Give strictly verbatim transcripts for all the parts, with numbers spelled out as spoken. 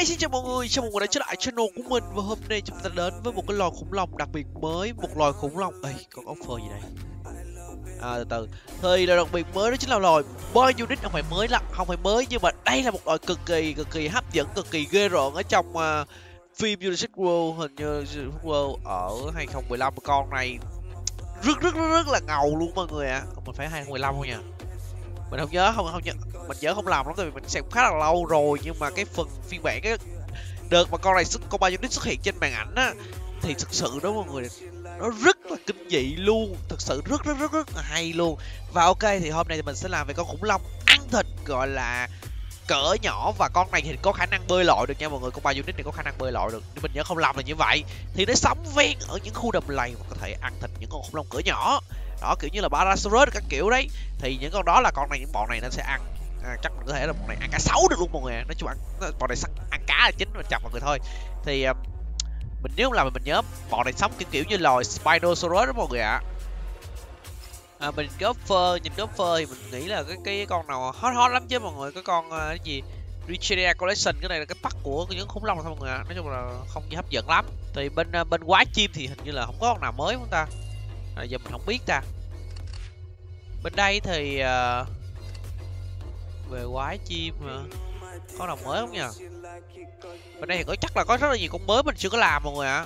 Hi, xin chào mọi người, chào mọi người đã trở lại channel của mình. Và hôm nay chúng ta đến với một cái loài khủng long đặc biệt mới. Một loài khủng long, ê, con offer gì đây? À, từ từ, thì loài đặc biệt mới đó chính là loài Bionic. Không phải mới lắm, không phải mới, nhưng mà đây là một loài cực kỳ, cực kỳ hấp dẫn, cực kỳ ghê rợn ở trong uh, phim Jurassic World. Hình như Jurassic World ở hai không một lăm. Con này rất rất rất rất là ngầu luôn mọi người ạ. À. Mình phải hai không một lăm không nha? Mình không nhớ, không không nhớ, mình nhớ không làm lắm, tại vì mình xem khá là lâu rồi. Nhưng mà cái phần phiên bản cái đợt mà con này xuất, con Bionic xuất hiện trên màn ảnh á, thì thực sự đó mọi người, nó rất là kinh dị luôn, thực sự rất rất rất rất là hay luôn. Và ok, thì hôm nay thì mình sẽ làm về con khủng long ăn thịt gọi là cỡ nhỏ, và con này thì có khả năng bơi lội được nha mọi người. Con Bionic này có khả năng bơi lội được, nhưng mình nhớ không lầm là như vậy. Thì nó sống ven ở những khu đầm lầy và có thể ăn thịt những con khủng long cỡ nhỏ đó, kiểu như là Barasaurus các kiểu đấy. Thì những con đó là con này, những bọn này nó sẽ ăn, à, chắc mình có thể là bọn này ăn cá sấu được luôn mọi người. Nói chung ăn bọn này ăn cá là chính, mình chọc mọi người thôi. Thì um, mình nhớ là mình nhớ bọn này sống kiểu kiểu như loài Spinosaurus đó mọi người ạ. À. À, mình có phơ, nhìn có phơ thì mình nghĩ là cái cái con nào hot hot lắm chứ mọi người. Cái con uh, cái gì Regeneration Collection, cái này là cái bắt của những khủng long thôi mọi người ạ. Nói chung là không gì hấp dẫn lắm. Thì bên uh, bên quái chim thì hình như là không có con nào mới không ta? À, giờ mình không biết ta. Bên đây thì uh, về quái chim mà có nào mới không nhỉ? Bên đây thì có chắc là có rất là nhiều con mới mình chưa có làm mọi người ạ.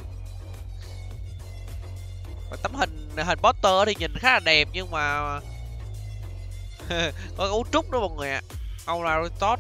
Và tấm hình hình poster thì nhìn khá là đẹp, nhưng mà có cấu trúc đó mọi người ạ. Auraritos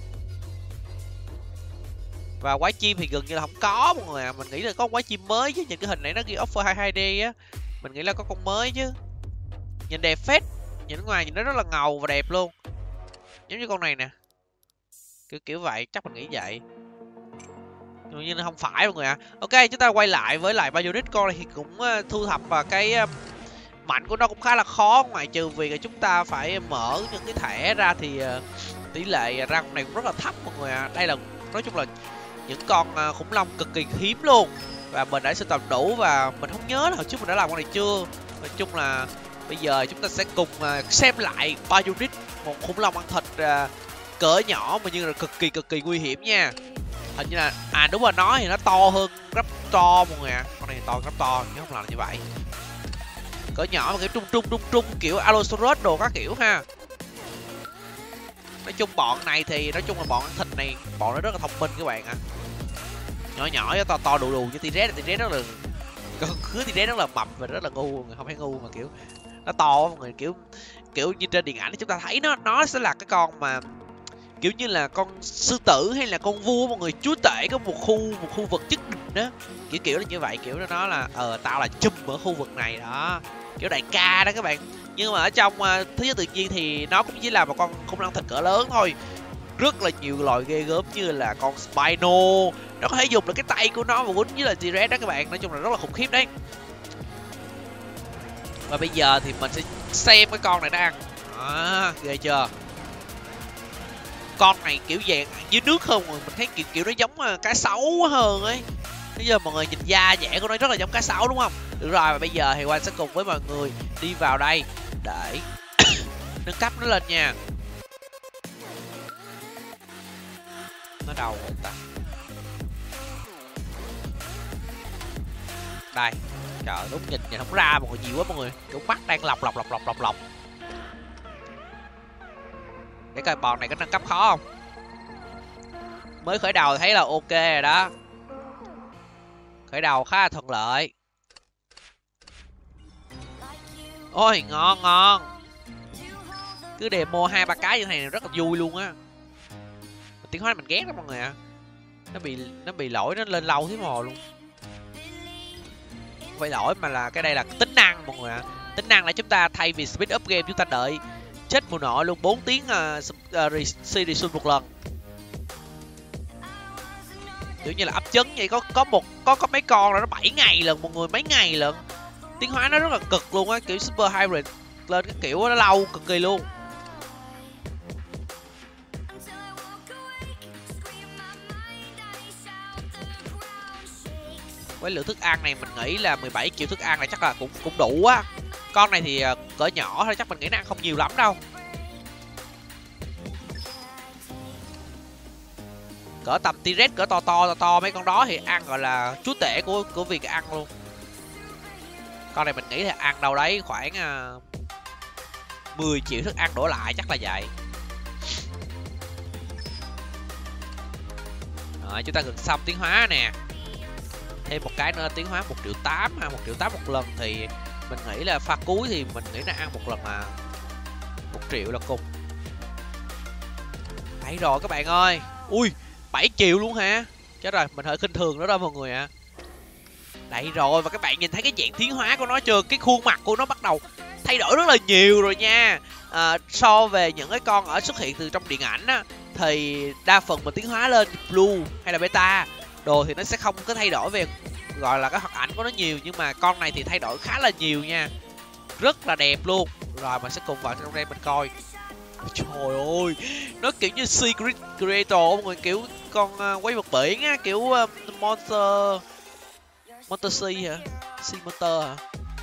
và quái chim thì gần như là không có mọi người ạ. Mình nghĩ là có quái chim mới chứ, nhìn cái hình này nó ghi offer hai D á, mình nghĩ là có con mới chứ. Nhìn đẹp phết, nhìn ngoài nhìn nó rất là ngầu và đẹp luôn, giống như con này nè, kiểu kiểu vậy, chắc mình nghĩ vậy. Nhưng như không phải mọi người ạ. À. Ok, chúng ta quay lại với lại Bionic. Con này thì cũng uh, thu thập và cái uh, mạnh của nó cũng khá là khó, ngoại trừ vì là chúng ta phải mở những cái thẻ ra thì uh, tỷ lệ ra con này cũng rất là thấp mọi người ạ. À. Đây là nói chung là những con uh, khủng long cực kỳ hiếm luôn, và mình đã sưu tầm đủ, và mình không nhớ là hồi trước mình đã làm con này chưa. Nói chung là bây giờ chúng ta sẽ cùng uh, xem lại Bionic, một khủng long ăn thịt uh, cỡ nhỏ mà nhưng là cực kỳ cực kỳ nguy hiểm nha. Hình như là à đúng rồi, nó thì nó to hơn Raptor mọi người ạ. À. Con này to hơn Raptor chứ không làm như vậy. Cỡ nhỏ mà kiểu trung trung trung trung kiểu Allosaurus đồ các kiểu ha. Nói chung bọn này thì nói chung là bọn ăn thịt này, bọn nó rất là thông minh các bạn ạ. À. Nhỏ nhỏ với to to đù đù như T-Rex, T-Rex rất là con khứa T-Rex rất là mập và rất là ngu, người không phải ngu mà kiểu nó to mọi người, kiểu kiểu như trên điện ảnh thì chúng ta thấy nó nó sẽ là cái con mà kiểu như là con sư tử hay là con vua mọi người, chúa tể có một khu một khu vực nhất định đó, kiểu kiểu là như vậy, kiểu nó là ờ tao là chùm ở khu vực này đó, kiểu đại ca đó các bạn. Nhưng mà ở trong uh, thế giới tự nhiên thì nó cũng chỉ là một con khủng long thịt cỡ lớn thôi. Rất là nhiều loài ghê gớm như là con Spino, nó có thể dùng được cái tay của nó và quýnh với là T-Rex đó các bạn. Nói chung là rất là khủng khiếp đấy. Và bây giờ thì mình sẽ xem cái con này nó ăn à, ghê chưa. Con này kiểu dạng dưới nước hơn rồi, mình thấy kiểu kiểu nó giống cá sấu hơn ấy. Bây giờ mọi người nhìn da dẻ của nó rất là giống cá sấu đúng không? Được rồi, và bây giờ thì Quang sẽ cùng với mọi người đi vào đây để nâng cấp nó lên nha. Nó đâu rồi ta? Đây, trời đúng nhìn nhìn không ra mọi người, nhiều quá mọi người, kiểu mắt đang lọc lọc lọc lọc lọc lọc. Để coi bọn này có nâng cấp khó không. Mới khởi đầu thấy là ok rồi đó, khởi đầu khá là thuận lợi. Ôi ngon ngon, cứ demo hai ba cái như thế này rất là vui luôn á. Tiếng hóa mình ghét lắm mọi người ạ. À. Nó bị nó bị lỗi, nó lên lâu thế mồ luôn. Không phải lỗi mà là cái đây là tính năng mọi người ạ. À. Tính năng là chúng ta thay vì speed up game chúng ta đợi chết mùa nọ luôn bốn tiếng uh, uh, series một lần. Kiểu như là ấp trứng vậy, có có một có có mấy con là nó bảy ngày lần mọi người, mấy ngày lần. Tiến hóa nó rất là cực luôn á, kiểu super hybrid lên cái kiểu nó lâu cực kỳ luôn. Với lượng thức ăn này mình nghĩ là mười bảy triệu thức ăn này chắc là cũng cũng đủ á. Con này thì cỡ nhỏ thôi, chắc mình nghĩ nó ăn không nhiều lắm đâu. cỡ tầm T-Rex cỡ to to to to mấy con đó thì ăn gọi là chúa tể của của việc ăn luôn. Con này mình nghĩ là ăn đâu đấy khoảng uh, mười triệu thức ăn đổ lại chắc là vậy. Rồi, chúng ta gần xong tiến hóa nè. Thêm một cái nữa tiến hóa một triệu tám ha, một triệu tám một lần thì mình nghĩ là pha cuối thì mình nghĩ là ăn một lần là một triệu là cùng. Đấy rồi các bạn ơi. Ui, bảy triệu luôn hả? Chết rồi, mình hơi khinh thường nó đó mọi người ạ. À. Đấy rồi, và các bạn nhìn thấy cái dạng tiến hóa của nó chưa? Cái khuôn mặt của nó bắt đầu thay đổi rất là nhiều rồi nha. À, so về những cái con ở xuất hiện từ trong điện ảnh á, thì đa phần mình tiến hóa lên blue hay là beta đồ thì nó sẽ không có thay đổi về gọi là cái hoạt ảnh của nó nhiều, nhưng mà con này thì thay đổi khá là nhiều nha, rất là đẹp luôn. Rồi mình sẽ cùng vào trong đây mình coi. Trời ơi, nó kiểu như Secret Creator mọi người, kiểu con uh, quái vật biển á, kiểu uh, Monster Monster Sea hả? Sea Monster hả?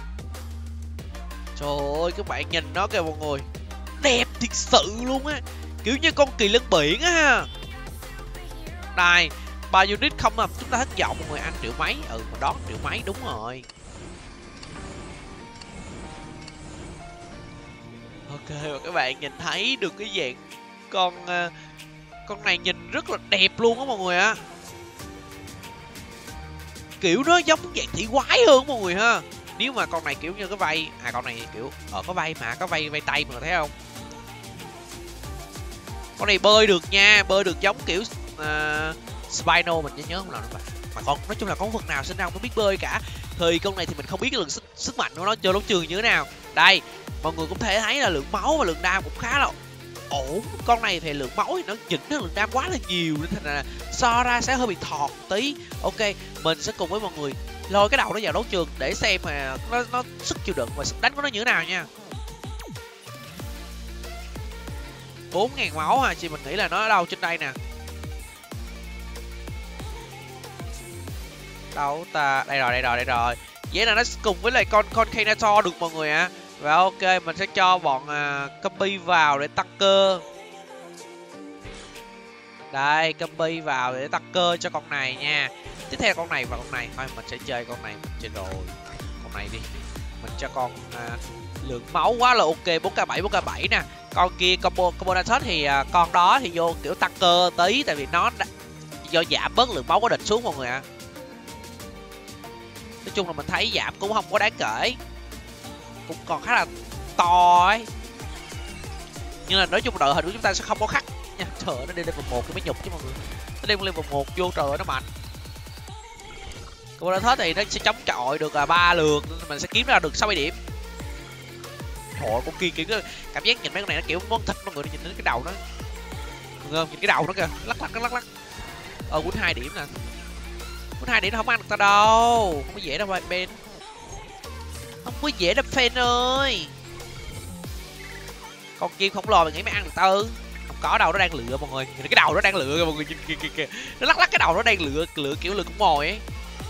Trời ơi, các bạn nhìn nó kìa mọi người, đẹp thiệt sự luôn á, kiểu như con kỳ lân biển á ha. Đây, ba unit không mà chúng ta thất vọng mọi người, ăn triệu mấy, ừ mà đón triệu mấy đúng rồi. Ok, và các bạn nhìn thấy được cái dạng con uh, con này nhìn rất là đẹp luôn á mọi người á. Kiểu nó giống dạng thị quái hơn mọi người ha. Nếu mà con này kiểu như cái vây, à con này kiểu ở có vây mà, có vây vây tay mà thấy không? Con này bơi được nha, bơi được giống kiểu uh, Spino mình nhớ nhớ không nào nữa. Mà con nói chung là con vật nào sinh ra không có biết bơi cả. Thì con này thì mình không biết cái lượng sức, sức mạnh của nó chơi đấu trường như thế nào. Đây, mọi người cũng thể thấy là lượng máu và lượng đam cũng khá là ổn. Con này thì lượng máu thì nó chỉnh hơn lượng đam quá là nhiều, nên thành là so ra sẽ hơi bị thọt tí. Ok, mình sẽ cùng với mọi người lôi cái đầu nó vào đấu trường để xem mà nó, nó sức chịu đựng và sức đánh của nó như thế nào nha. Bốn ngàn máu ha, chị mình nghĩ là nó ở đâu trên đây nè. Đâu ta, đây rồi đây rồi đây rồi. Vậy là nó cùng với lại con con Kanator được mọi người ạ. À. Và ok, mình sẽ cho bọn uh, copy vào để tăng cơ. Đây, copy vào để tăng cơ cho con này nha. Tiếp theo con này và con này, thôi mình sẽ chơi con này, mình chơi rồi. Con này đi. Mình cho con uh, lượng máu quá là ok, bốn k bảy, bốn k bảy nè. Con kia combo combo shot thì uh, con đó thì vô kiểu tăng cơ tí, tại vì nó đã, do giảm bớt lượng máu của địch xuống mọi người ạ. À. Nói chung là mình thấy giảm cũng không có đáng kể, cũng còn khá là to ấy, nhưng là nói chung đội hình của chúng ta sẽ không có khắc nha. Trời ơi, nó đi level một cái mới nhục chứ mọi người, nó đi level một vô trời ơi nó mạnh. Còn đã thế thì nó sẽ chống chọi được là ba lượt, mình sẽ kiếm ra được sáu mươi điểm. Trời ơi, con kia kiểu cảm giác nhìn mấy con này nó kiểu món thịt, mọi người nhìn đến cái đầu nó không, nhìn cái đầu nó kìa, lắc lắc lắc lắc. Ờ quýnh hai điểm nè, quýnh hai điểm nó không ăn được ta đâu, không có dễ đâu Ben, không có dễ đâu fan ơi. Con kim khổng lồ mày nghĩ mày ăn được tao ư? Không có đâu, nó đang lựa mọi người, nhìn cái đầu nó đang lựa kìa mọi người, kìa kìa kìa, nó lắc lắc cái đầu nó đang lựa lựa kiểu lựa cũng mồi ấy.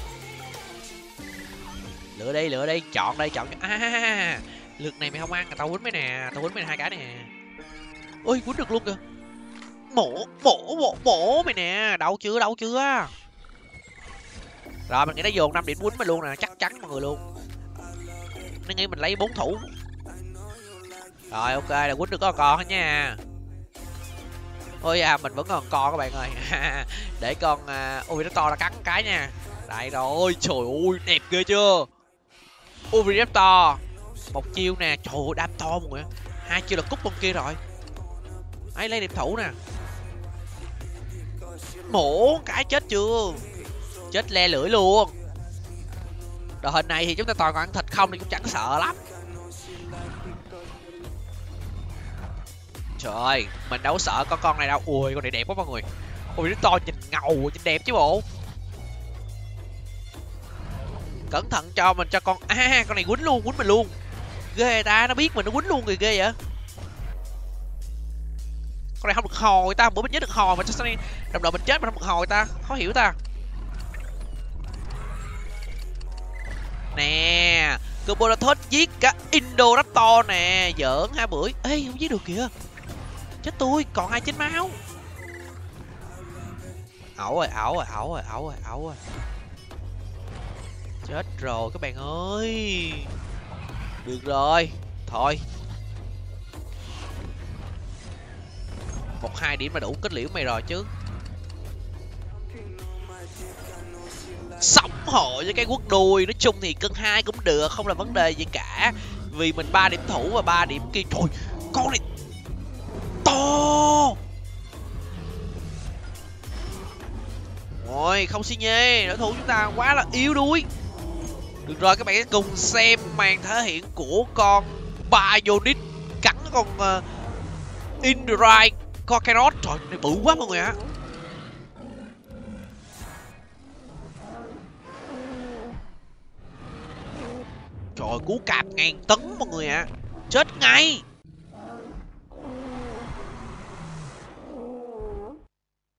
Lựa đi lựa đi, chọn đây chọn. À, lượt này mày không ăn, tao quýnh mày nè, tao quýnh mày hai cái nè. Ôi quýnh được luôn kìa. Mổ mổ mổ mổ mày nè, đau chưa đau chưa. Rồi mình nghĩ nó dồn năm điểm quýnh mày luôn nè, chắc chắn mọi người luôn. Nó nghĩ mình lấy bốn thủ. Rồi ok là quýnh được có con hết nha. Ôi à, mình vẫn còn con các bạn ơi. Để con uh, ui nó to ra cắn cái nha. Đây rồi, trời ơi đẹp ghê chưa. Oviraptor một chiêu nè, trời ơi đam to mọi người, hai chiêu là cút con kia rồi. Ấy lấy điểm thủ nè, mổ cái chết chưa, chết le lưỡi luôn. Đội hình này thì chúng ta toàn còn ăn thịt không thì cũng chẳng sợ lắm. Trời ơi, mình đâu có sợ con con này đâu. Ui con này đẹp quá mọi người, ui nó to nhìn ngầu nhìn đẹp chứ bộ. Cẩn thận cho mình cho con, à con này quýnh luôn, quýnh mình luôn, ghê ta, nó biết mình nó quýnh luôn, người ghê vậy. Con này không được hồi ta, bữa mình nhớ được hồi mà sao này đồng đội mình chết mà không được hồi ta, khó hiểu ta. Nè, Cobolathos giết cả Indoraptor nè, giỡn ha bưởi. Ê không giết được kìa, chết tôi, còn hai chín máu. ẩu rồi ẩu rồi ẩu rồi ẩu rồi ẩu rồi. Chết rồi các bạn ơi. Được rồi thôi, một hai điểm là đủ kết liễu mày rồi chứ. Sống hội với cái quất đuôi, nói chung thì cân hai cũng được, không là vấn đề gì cả, vì mình ba điểm thủ và ba điểm kia. Trời, con này to rồi, không xi nhê, đối thủ chúng ta quá là yếu đuối. Được rồi, các bạn hãy cùng xem màn thể hiện của con Bionic cắn con uh, Indrite Kakarot. Trời, này bự quá mọi người ạ. Trời, cú cạp ngàn tấn mọi người ạ. Chết ngay.